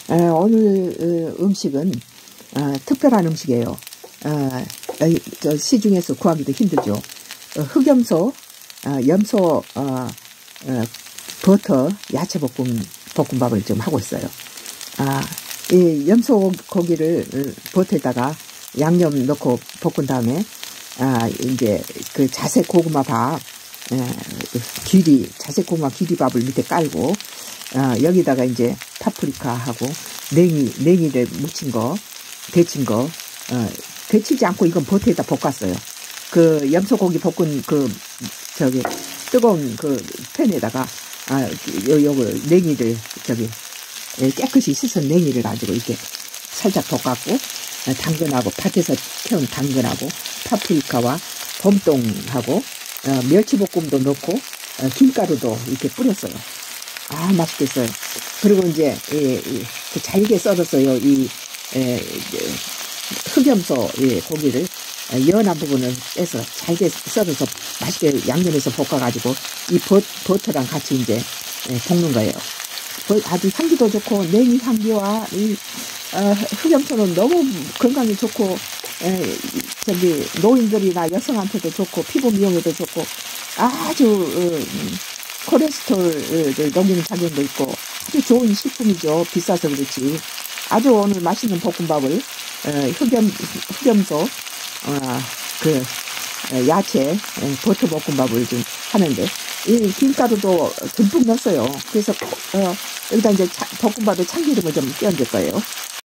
오늘 음식은 특별한 음식이에요. 저 시중에서 구하기도 힘들죠. 흑염소, 염소, 버터, 야채 볶음밥을 지금 하고 있어요. 이 염소 고기를 버터에다가 양념 넣고 볶은 다음에 이제 그 자색 고구마 밥, 자색 고구마 귀리밥을 밑에 깔고 여기다가 이제 파프리카하고 냉이를 묻힌 거, 데친 거, 데치지 않고 이건 버터에다 볶았어요. 그 염소고기 볶은 뜨거운 그 팬에다가 요거 냉이를 깨끗이 씻은 냉이를 가지고 이렇게 살짝 볶았고, 당근하고 밭에서 캐온 당근하고 파프리카와 봄동하고 멸치볶음도 넣고 김가루도 이렇게 뿌렸어요. 맛있겠어요. 그리고 이제 잘게 썰었어요. 이 흑염소 고기를 연한 부분을 빼서 잘게 썰어서 맛있게 양념해서 볶아가지고 이 버터랑 같이 이제 볶는 거예요. 아주 향기도 좋고 냉이 향기와 이 흑염소는 너무 건강에 좋고 노인들이나 여성한테도 좋고 피부 미용에도 좋고 아주 콜레스테롤을 녹이는 작용도 있고 아주 좋은 식품이죠. 비싸서 그렇지. 아주 오늘 맛있는 볶음밥을 흑염소 야채 버터 볶음밥을 좀 하는데 이 김가루도 듬뿍 넣었어요. 그래서 여기다 이제 볶음밥에 참기름을 좀 끼얹을 거예요.